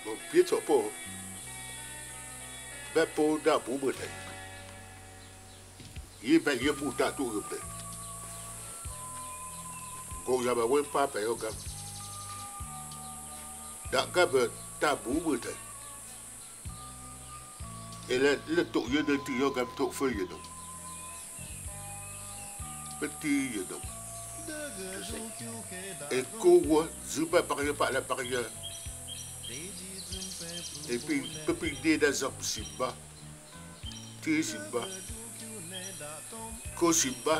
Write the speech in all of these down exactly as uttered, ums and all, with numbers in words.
Pietro po. Be po da bu bu te. Yi be ye pu da tu be. Go ya ba wen pa pe yo ga. Da ga be da bu bu te. Et le le to ye de ti yo ga to fe ye do. Petit ye do. Et ko wo zu ba par ye pa la par ye. Et puis, peut dire des hommes Simba, T Simba, Ko Simba,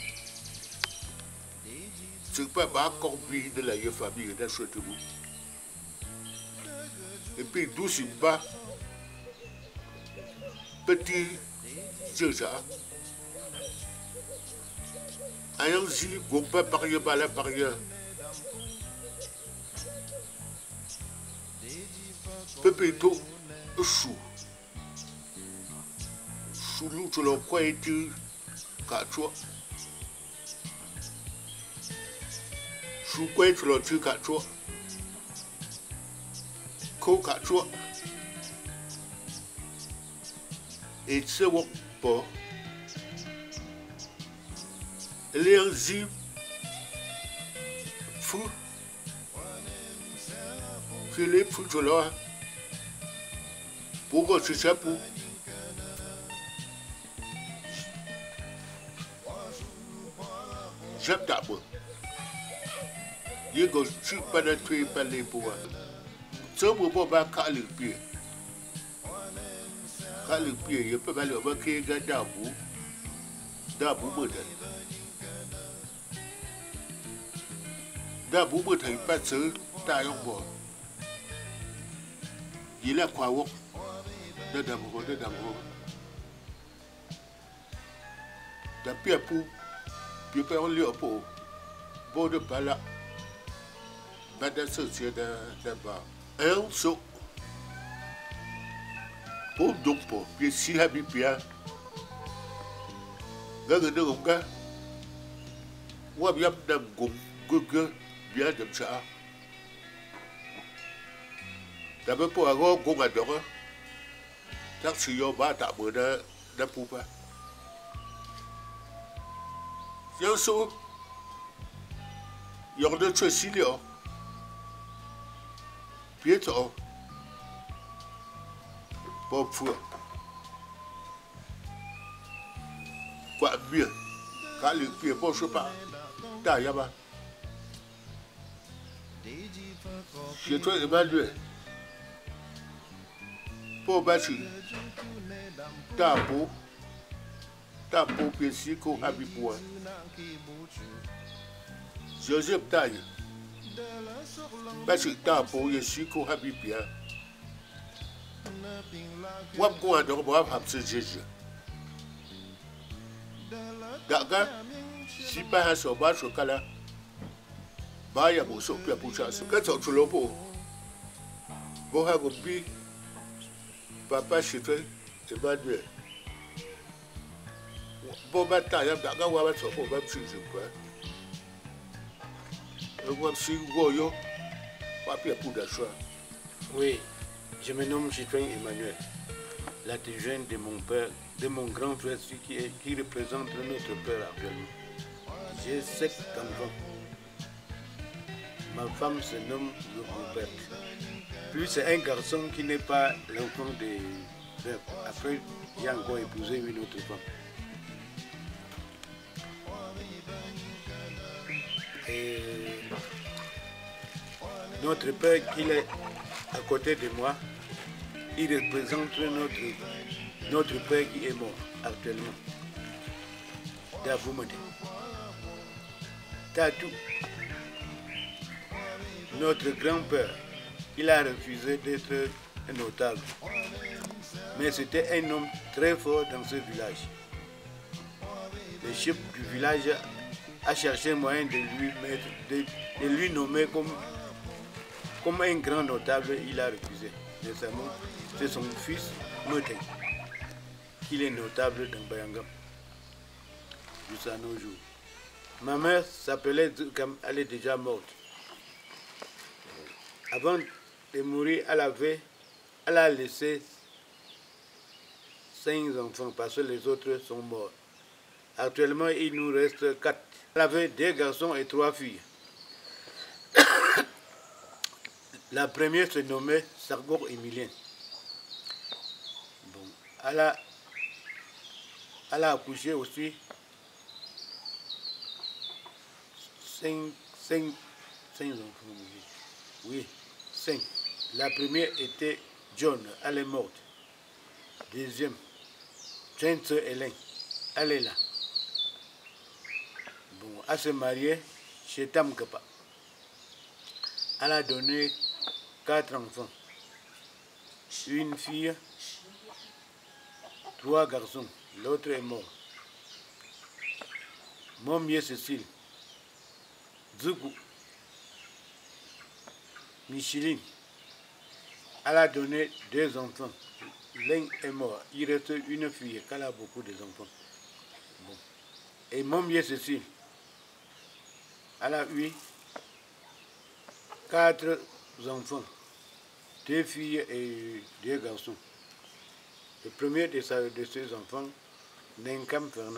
c'est pas ma compris de la famille dans ce tout. Et puis, d'où Simba, petit Jéja, ayant dit qu'on peut parier par la barrière. Pepito chou chou lu tu lo kwa itu ka chua chou kwa tu lo tu ka chua ko ka chua et se wok po liang zi fu Philippe fu tu lo pourquoi tu sais pour j'aime d'abord. Il go tu pas de tuer par les pouvoirs. Ça pour pas pas caler le pied. Caler le pied, il peut pas le voir qu'il y a d'abord. D'abord modèle. D'abord modèle pas seul, t'as un bon. Il a quoi voir? D'abord, d'abord. Tapi apa? Dia pun lihat apa? Bodoh pala. Pada sosial dah dah bah. El so. Bodoh po. Dia si habis dia. Gak ada orang kan? Wah biar nam gum gugur biar nam sah. Tapi po aku gum ada kan? Tak siapa bah tak boleh dah pupa. Yang so, yang ada cuci dia, Pietro, Bob Fu, Kuat Biar, kali Pier Bob Supa, dah ya bah. Siapa Emmanuel? Pour bâtir, tapo, tapo pieci com habipua. Joseph Taille, bâtir tapo pieci com habipia. Wap com a dor boa hapse jeje. Daga, si pas un sauvage au cala, baya boso pia pucha, ce que tu le peux. Boha gobi. Papa chifé Emmanuel. Bon matin, il y a un gars qui va se faire même si je peux. Et moi, si Goyo, papier pour d'achat. Oui, je me nomme Citoyen Emmanuel, l'adjoint de mon père, de mon grand frère qui, est, qui représente notre père actuellement. J'ai sept enfants. Ma femme se nomme Robert. Lui, c'est un garçon qui n'est pas l'enfant de frère. Après, j'ai encore épousé une autre femme. Et notre père, qui est à côté de moi, il représente notre, notre père qui est mort actuellement. Davoumade. Tatou. Notre grand-père, il a refusé d'être un notable. Mais c'était un homme très fort dans ce village. Le chef du village a cherché moyen de lui, mettre, de, de lui nommer comme, comme un grand notable. Il a refusé. Récemment, c'est son fils, Moten, qui est notable dans Bayangam, jusqu'à nos jours. Ma mère s'appelait, elle est déjà morte. Avant de mourir, elle avait, elle a laissé cinq enfants parce que les autres sont morts. Actuellement, il nous reste quatre. Elle avait deux garçons et trois filles. La première se nommait Sargor Emilien. Bon, elle a, elle a accouché aussi cinq, cinq, cinq enfants. Oui, cinq. La première était John, elle est morte. Deuxième, Sainte Hélène, elle est là. Bon, elle s'est mariée chez Tamkapa. Elle a donné quatre enfants. Une fille, trois garçons. L'autre est mort. Mon mieux Cécile, Zoukou, Micheline. Elle a donné deux enfants. L'un est mort. Il reste une fille qui a beaucoup d'enfants. Bon. Et mon mieux Cécile, elle a eu quatre enfants. Deux filles et deux garçons. Le premier de, sa, de ses enfants, Nenkam Fernand.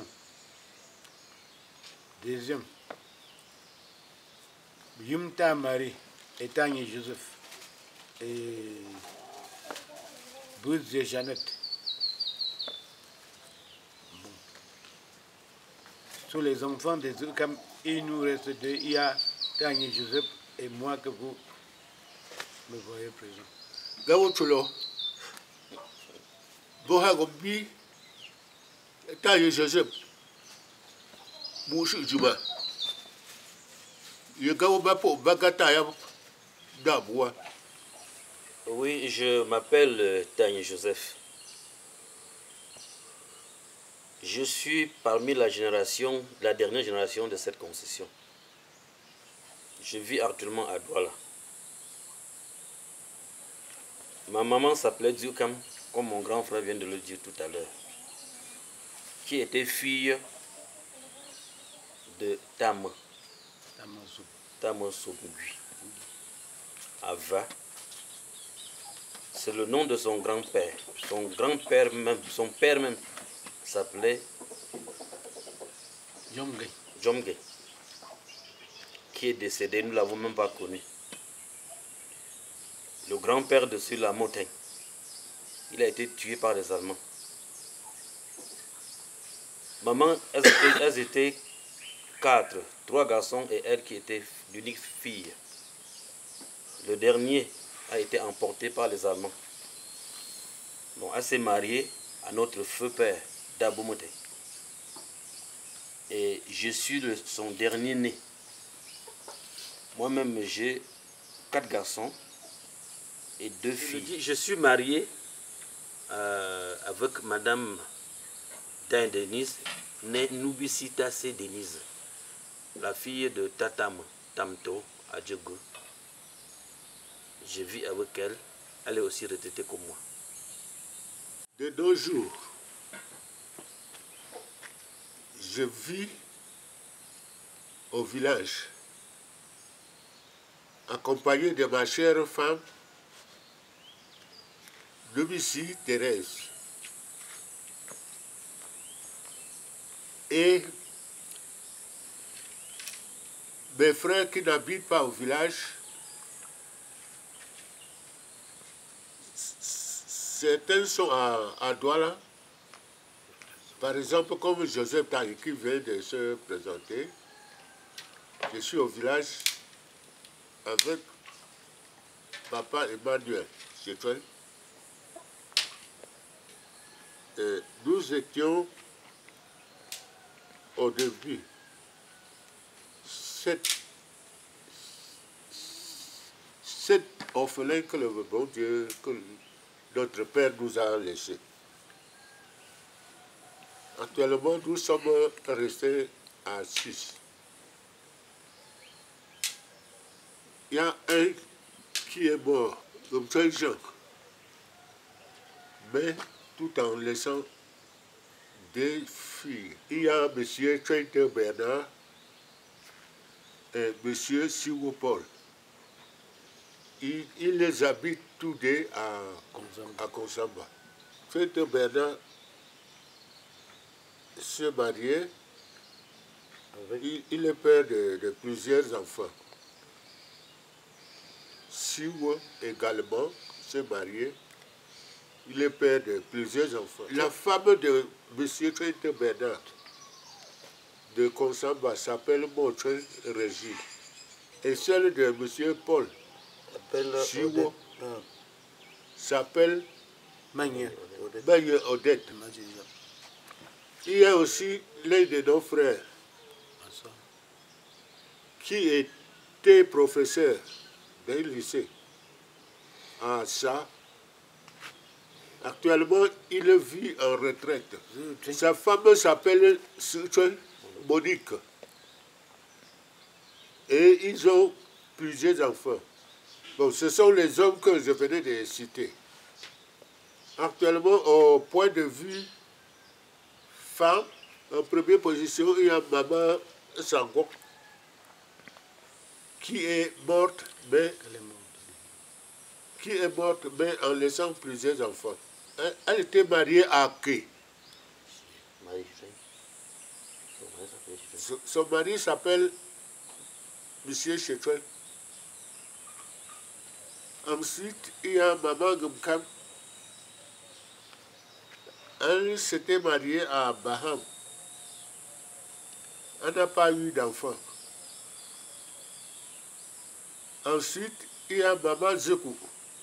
Deuxième, Yumta Marie et Tanya Joseph. Et Bruce et Jeannette. Bon. Sur les enfants des Zukam, il nous reste deux. Il y a Tanya Joseph et moi que vous me voyez présent. Gawo chulo. Boha gobi. Tanya Joseph. Mouchu Juba. Ye gawo bapo bagata ya daboua. Oui, je m'appelle euh, Tanya Joseph. Je suis parmi la génération, la dernière génération de cette concession. Je vis actuellement à Douala. Ma maman s'appelait Dioukam, comme mon grand frère vient de le dire tout à l'heure, qui était fille de Tam, Tam Sobugui, Ava. C'est le nom de son grand-père. Son grand-père même, son père même, s'appelait Jomge. Jomge, qui est décédé, nous ne l'avons même pas connu. Le grand-père de sur la montagne, il a été tué par les Allemands. Maman, elles étaient, elles étaient quatre, trois garçons et elle qui était l'unique fille. Le dernier a été emporté par les Allemands. Bon, elle s'est mariée à notre feu père, Daboumote. Et je suis le, son dernier né. Moi-même, j'ai quatre garçons et deux filles. Je, dis, je suis marié euh, avec Madame Dan Denise, née Nubisita C. Denise, la fille de Tatam Tamto à Djogo. Je vis avec elle. Elle est aussi retraitée comme moi. De nos jours, je vis au village, accompagné de ma chère femme, Lucie Thérèse, et mes frères qui n'habitent pas au village. Certains sont à, à Douala, par exemple comme Joseph Taï qui vient de se présenter. Je suis au village avec papa Emmanuel Chetuel. Et nous étions au début sept, sept orphelins que le bon Dieu, que notre Père nous a laissés. Actuellement, nous sommes restés à six. Il y a un qui est mort, comme ça, Jean, mais tout en laissant des filles. Il y a M. Traiter Bernard et M. Siwo Paul. il, il les habite tous deux à, à Konsamba. Frère Bernard se mariait, il, il est père de, de plusieurs enfants. Siwa également se mariait, il est père de plusieurs enfants. La femme de M. Frère Bernard de Konsamba s'appelle Montre Régis. Et celle de M. Paul Siwa s'appelle Magne Odette. Il y a aussi l'un de nos frères qui était professeur d'un lycée à Assa. Actuellement, il vit en retraite. Sa femme s'appelle Monique. Et ils ont plusieurs enfants. Bon, ce sont les hommes que je venais de citer. Actuellement, au point de vue femme, en première position, il y a Maman Sango, qui est morte, mais qui est morte, mais en laissant plusieurs enfants. Elle était mariée à qui? Son mari s'appelle Monsieur Chetouel. Ensuite, il y a Maman Gumkam. Elle s'était mariée à Baham. Elle n'a pas eu d'enfant. Ensuite, il y a Maman Zekou.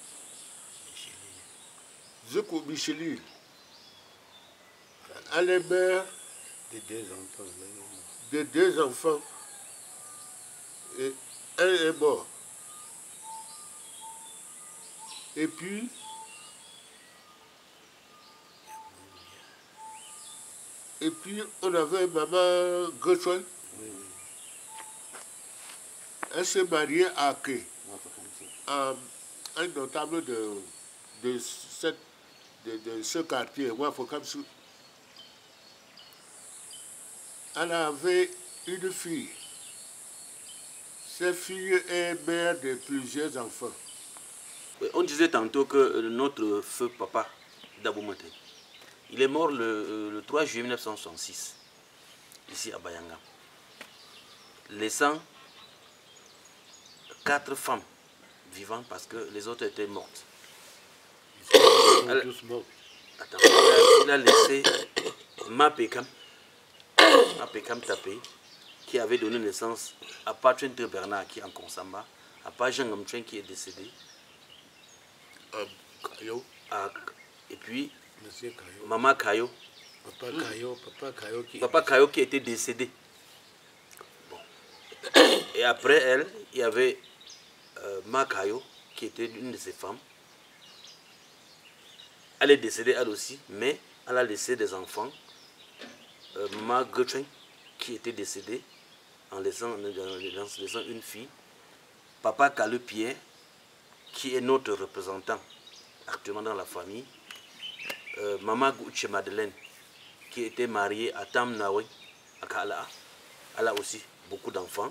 Zekou Micheline. Elle est mère de deux enfants. De deux enfants. Et elle est morte. Et puis, et puis on avait Maman Gotchon. Oui, oui. Elle s'est mariée à qui? À un notable de, de, cette, de, de ce quartier, Wafokamsou. Elle avait une fille. Cette fille est mère de plusieurs enfants. On disait tantôt que notre feu papa, Daboumaté, il est mort le, le trois juillet mille neuf cent soixante-six, ici à Bayanga, laissant quatre femmes vivantes parce que les autres étaient mortes. Ils sont elle, tous morts. Attends, il a laissé Mapekam, Mapekam Tapé, qui avait donné naissance à Patrin Bernard qui est en Konsamba, à Pajan Gamtren qui est décédé. Kayo. À, et puis, Monsieur Kayo. Maman Kayo. Papa Kayo, Papa Kayo qui, Papa Kayo qui était décédé. Bon. Et après elle, il y avait euh, Ma Kayo qui était une de ses femmes. Elle est décédée elle aussi, mais elle a laissé des enfants. Euh, Ma Gotchen qui était décédée en laissant, en laissant une fille. Papa Kalu Pierre qui est notre représentant actuellement dans la famille, euh, Maman Gouche Madeleine, qui était mariée à Tam Nawe, à Kala. Elle a aussi beaucoup d'enfants.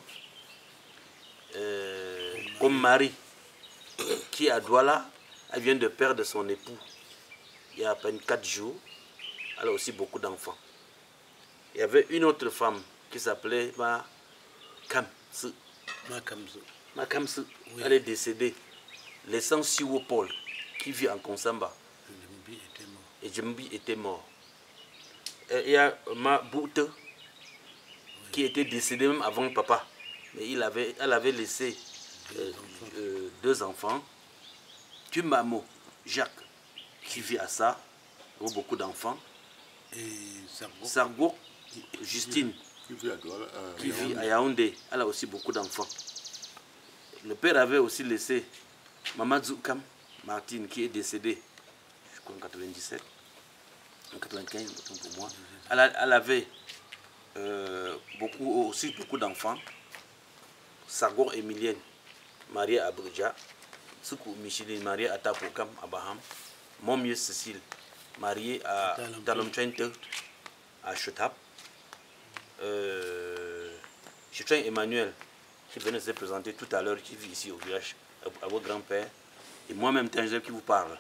Euh, comme Marie, qui est à Douala, elle vient de perdre son époux il y a à peine quatre jours. Elle a aussi beaucoup d'enfants. Il y avait une autre femme qui s'appelait Ma Kamsu. Ma Kamsu. Ma Kamsu, oui. Elle est décédée, laissant Siwo Paul, qui vit en Konsamba. Et Djembi était mort. Et il y a Ma Boute, oui. Qui était décédée même avant papa. Mais il avait, elle avait laissé deux, euh, enfants. Euh, deux enfants. Tumamo, Jacques, qui vit à ça, qui a beaucoup d'enfants. Et Sargo. Sargo, Justine, qui vit à, euh, qui vit à Yaoundé. Elle a aussi beaucoup d'enfants. Le père avait aussi laissé Maman Zoukam Martine, qui est décédée, je crois en quatre-vingt-dix-sept, en quatre-vingt-quinze, pour moi. Elle, a, elle avait euh, beaucoup, aussi beaucoup d'enfants. Sargor Emilienne, mariée à Bridja. Soukou Micheline, mariée à Tapokam, à Baham. Momieux Cécile, mariée à Dalomchente, à Chotap. Euh, Chutrin Emmanuel, qui venait de se présenter tout à l'heure, qui vit ici au village, à votre grand-père, et moi-même, Tangel, qui vous parle.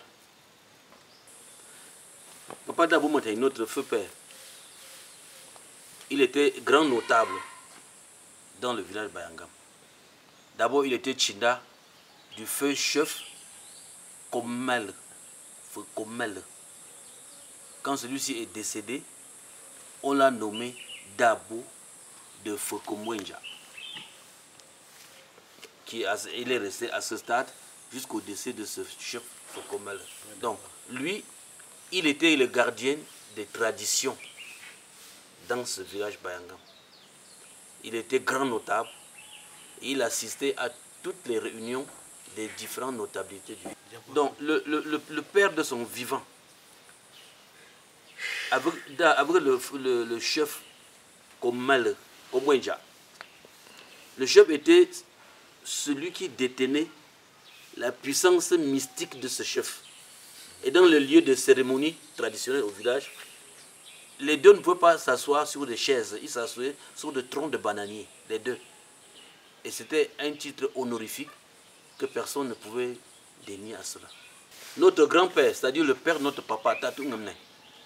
Papa Dabou était notre feu père. Il était grand notable dans le village de Bayangam. D'abord, il était Tchinda du feu chef Komel. Feu Komel. Quand celui-ci est décédé, on l'a nommé Dabo de Feu Komwenja. Qui a, il est resté à ce stade jusqu'au décès de ce chef Feu Komel. Donc, lui, il était le gardien des traditions dans ce village Bayangam. Il était grand notable. Il assistait à toutes les réunions des différentes notabilités du village. Donc, le, le, le, le père de son vivant, avec, avec le, le, le chef Komel, Komwenja, le chef était celui qui détenait la puissance mystique de ce chef. Et dans le lieu de cérémonie traditionnelle au village, les deux ne pouvaient pas s'asseoir sur des chaises, ils s'asseoiraient sur des troncs de bananiers, les deux. Et c'était un titre honorifique que personne ne pouvait dénier à cela. Notre grand-père, c'est-à-dire le père de notre papa, Tatou Ngamne,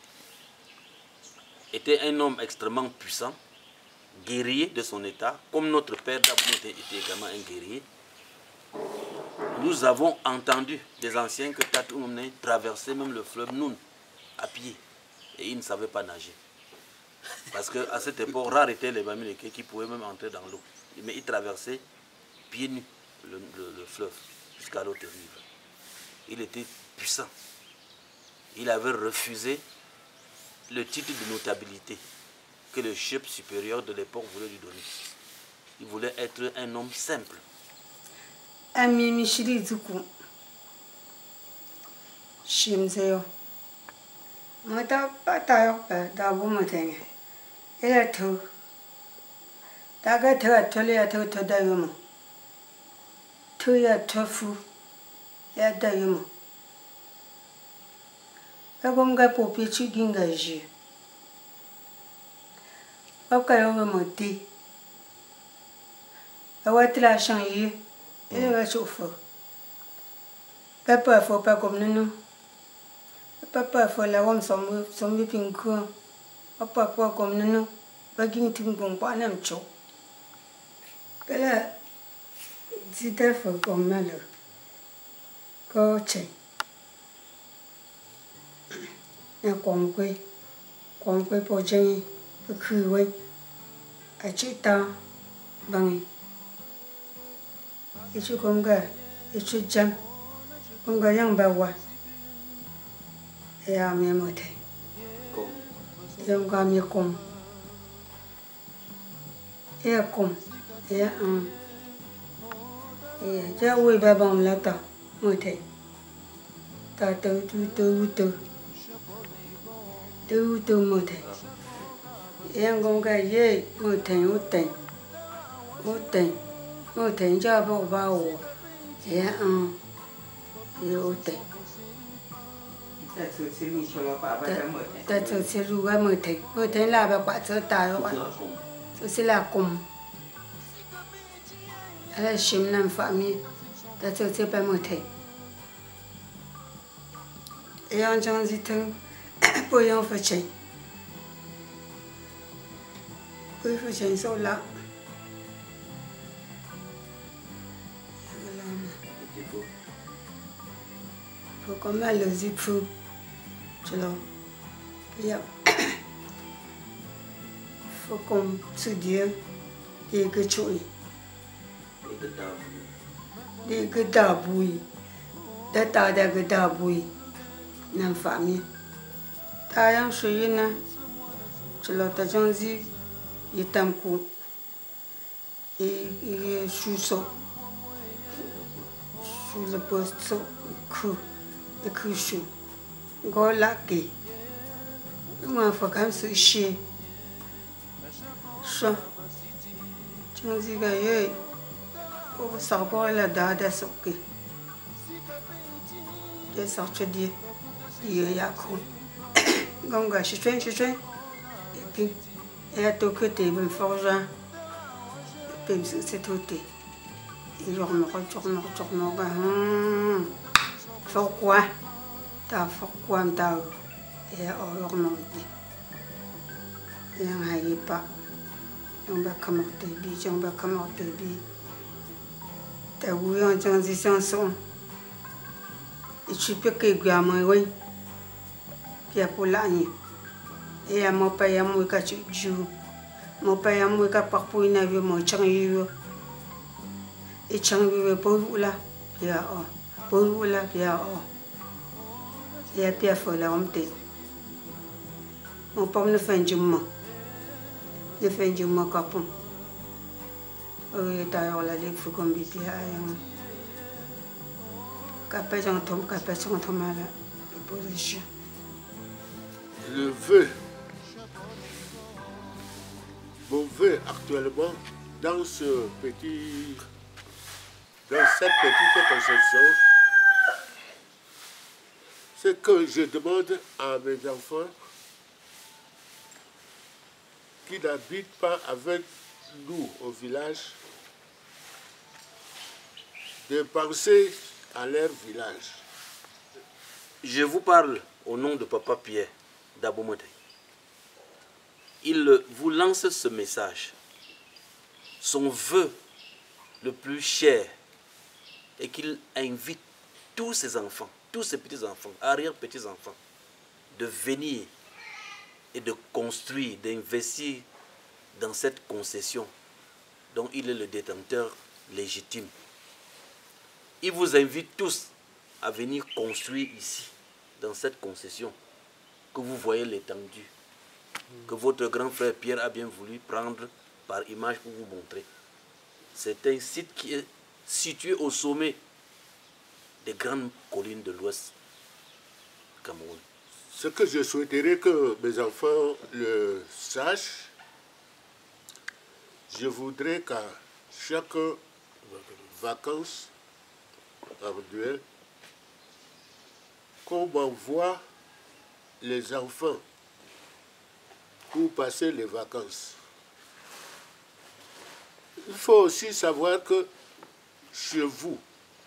était un homme extrêmement puissant, guerrier de son état, comme notre père Dabou était également un guerrier. Nous avons entendu des anciens que Tatou Ngamne traversait même le fleuve Noun à pied. Et il ne savait pas nager. Parce qu'à cette époque, rares étaient les Bamileke qui pouvaient même entrer dans l'eau. Mais il traversait pieds nus le, le, le fleuve jusqu'à l'autre rive. Il était puissant. Il avait refusé le titre de notabilité que le chef supérieur de l'époque voulait lui donner. Il voulait être un homme simple. Ami Michiri Zuku. Shimzeo. Mata Patayo, Dabu Matang. Ella two. Daga to a tolia to Dayumo. Two ya tofu. Ya Dayumo. Agomga Popi Chigingaji. Okayo Moti. A white lash on you. Il va chauffer. Papa faut pas comme nous. Papa faut la homme son son whipping cool. Papa pas comme nous. Bagging tingong panam cho. Bella zita faut comme malo. Coach. Na kongwe. Kongwe po jengi. Kuwe. Achita bangi. Ichu konga, ichu jam, konga yang bawa, ya mi mote, yang kami kom, ya kom, ya um, ya jauh babam lata mote, ta tu tu tu tu, tu tu mote, yang konga ye mote mote, mote. Một thành cho bộ bao thế ăn yêu tệ ta cho xe lù cái một thành một thành là bà quả sơ tài các bạn tôi sẽ là cùng là xiêm nam phạm mi ta cho xe bà một thành em trong gì thương bồi em phải chạy bồi phải chạy sâu lắm. Faut comme le zipou, tu l'as. Yeah. Faut comme tu dis, des que tu es. Des que d'abouille. Des tas de que d'abouille. Dans la famille. T'as rien choisi, non? Tu l'as, t'as déjà dit, il est un coup. Et il est sous ça. Sous le poste, coup. The cushion. Go lucky. You want for come so she. So. Changi ga ye. Oh, sa go la da da soke. Je sorti di. Di ya ko. Gonga shi twen shi twen. Et puis, et à tout côté, me forgeant. Et puis, c'est tout. Yormoko, Jormoko, Jormoko, hum, pourquoi? T'as pourquoi t'as et Yormoko. Yang haye pas. Yang ba kamorte bi, yang ba kamorte bi. T'as voulu en transition son. Et tu peux que gamin, oui. Puis à pour l'année. Et à mon père, moi, quand tu joues. Mon père, moi, quand par pour une avion, moi, change. Et change pour vous là. Puis à oh. Pour vous là, puis à oh. Et à puis à faut la honte. Mon père ne fait du mal. Ne fait du mal capon. Oui, t'as eu la ligue, faut qu'on bite à un. Capé j'entends, capé j'entends mal la position. Le vœu, mon vœu actuellement, dans ce petit, dans cette petite conception, c'est que je demande à mes enfants qui n'habitent pas avec nous au village de penser à leur village. Je vous parle au nom de Papa Pierre d'Abomode. Il vous lance ce message. Son vœu le plus cher est qu'il invite tous ses enfants, tous ses petits-enfants, arrière-petits-enfants, de venir et de construire, d'investir dans cette concession dont il est le détenteur légitime. Il vous invite tous à venir construire ici, dans cette concession, que vous voyez l'étendue, que votre grand frère Pierre a bien voulu prendre par image pour vous montrer. C'est un site qui est situé au sommet des grandes collines de l'Ouest du Cameroun. Ce que je souhaiterais que mes enfants le sachent, je voudrais qu'à chaque vacances individuelles, qu'on m'envoie les enfants pour passer les vacances. Il faut aussi savoir que chez vous,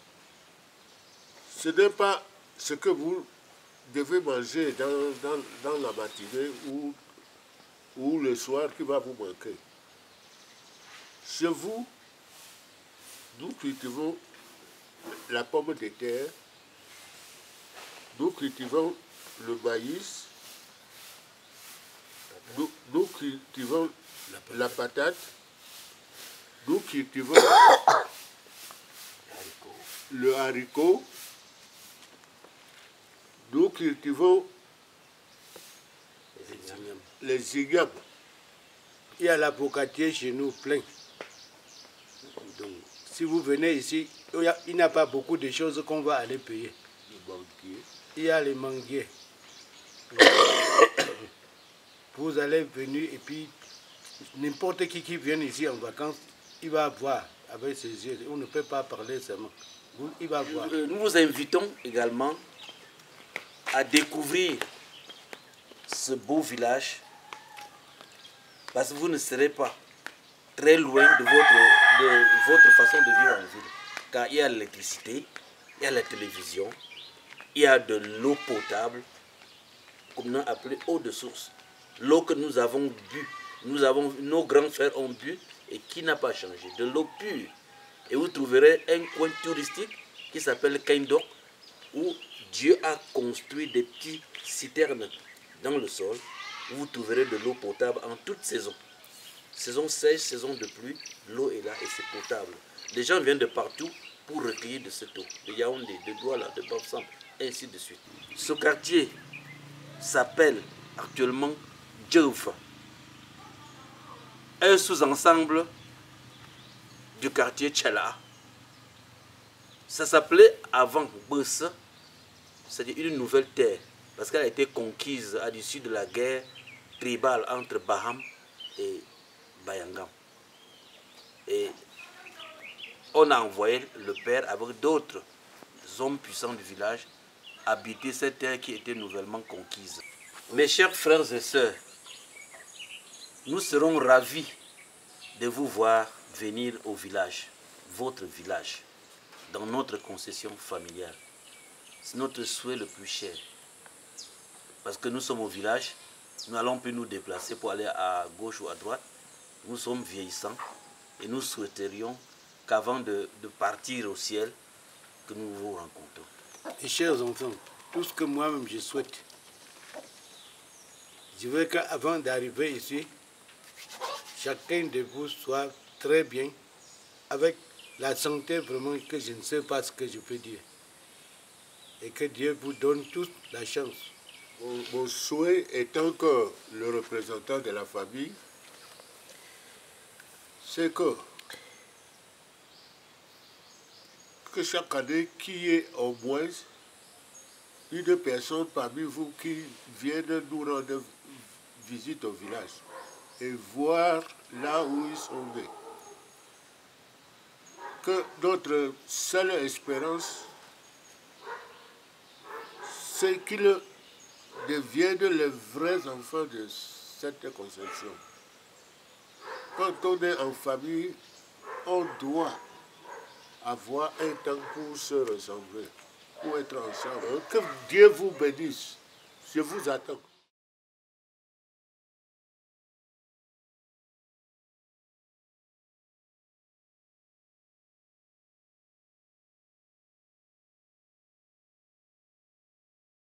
ce n'est pas ce que vous devez manger dans, dans, dans la matinée ou, ou le soir qui va vous manquer. Chez vous, nous cultivons la pomme de terre, nous cultivons le maïs, nous, nous cultivons la patate, nous cultivons le haricot, nous cultivons les ignames. Il y a l'avocatier chez nous plein. Donc, si vous venez ici, il n'y a pas beaucoup de choses qu'on va aller payer. Il y a les manguiers. Vous allez venir et puis n'importe qui qui vient ici en vacances, il va voir avec ses yeux. On ne peut pas parler seulement. Il va voir. Nous vous invitons également à découvrir ce beau village parce que vous ne serez pas très loin de votre, de votre façon de vivre en ville. Car il y a l'électricité, il y a la télévision, il y a de l'eau potable, comme on a appelé eau de source. L'eau que nous avons bu, nous avons, nos grands frères ont bu et qui n'a pas changé. De l'eau pure. Et vous trouverez un coin touristique qui s'appelle Kaindok, où Dieu a construit des petites citernes dans le sol, où vous trouverez de l'eau potable en toute saison. Saison sèche, saison de pluie, l'eau est là et c'est potable. Les gens viennent de partout pour recueillir de cette eau, de Yaoundé, de Douala, de Bafoussam, et ainsi de suite. Ce quartier s'appelle actuellement Djeoufa, un sous-ensemble du quartier Tchala. Ça s'appelait avant Boussa, c'est-à-dire une nouvelle terre, parce qu'elle a été conquise à l'issue de la guerre tribale entre Baham et Bayangam. Et on a envoyé le père avec d'autres hommes puissants du village habiter cette terre qui était nouvellement conquise. Mes chers frères et sœurs, nous serons ravis de vous voir venir au village votre village dans notre concession familiale. C'est notre souhait le plus cher. Parce que nous sommes au village, nous allons plus nous déplacer pour aller à gauche ou à droite. Nous sommes vieillissants et nous souhaiterions qu'avant de, de partir au ciel, que nous vous rencontrons. Et chers enfants, tout ce que moi-même je souhaite, je veux qu'avant d'arriver ici, chacun de vous soit très bien, avec la santé vraiment que je ne sais pas ce que je peux dire. Et que Dieu vous donne tous la chance. Mon, mon souhait étant que le représentant de la famille, c'est que, que chaque année, qu'il y ait au moins une personne parmi vous qui vienne nous rendre visite au village et voir là où ils sont nés. Que notre seule espérance, c'est qu'ils deviennent les vrais enfants de cette conception. Quand on est en famille, on doit avoir un temps pour se ressembler, pour être ensemble. Que Dieu vous bénisse. Je vous attends.